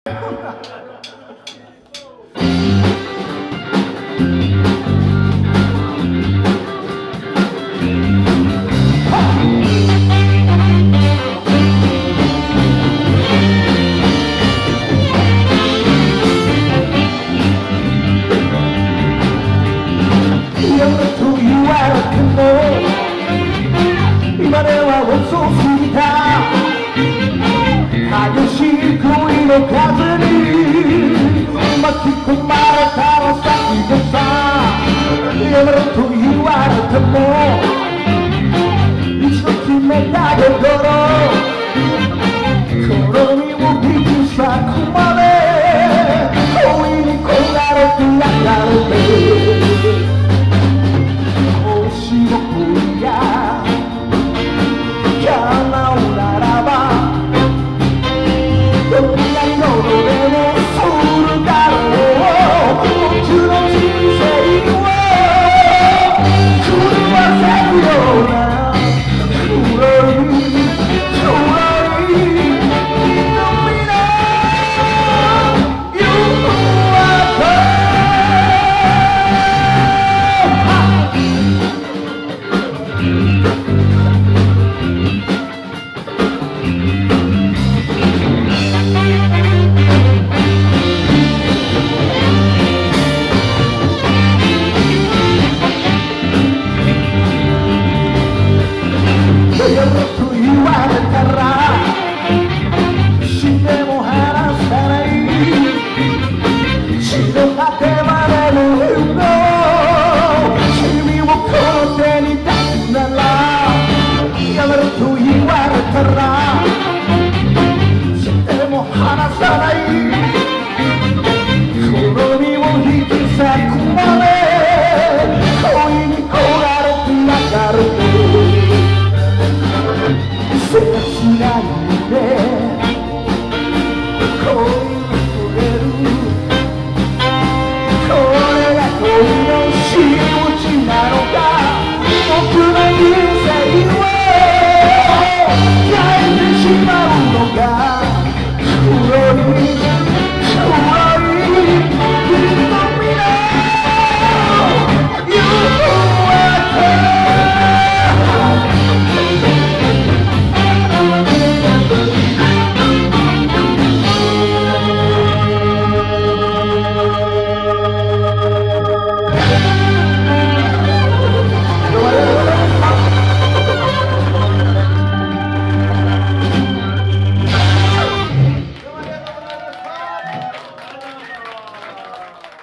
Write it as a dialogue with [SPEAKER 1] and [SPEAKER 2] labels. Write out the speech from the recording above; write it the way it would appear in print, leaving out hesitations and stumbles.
[SPEAKER 1] 今では遅すぎた激しい恋の風に巻き込まれたのさでさやめろと言われても一度決めた心好みを引き裂くまで恋に焦がれてやがるもしも恋が叶うならばどんなに喉でもするだろう僕の人生を狂わせるような黒い黒い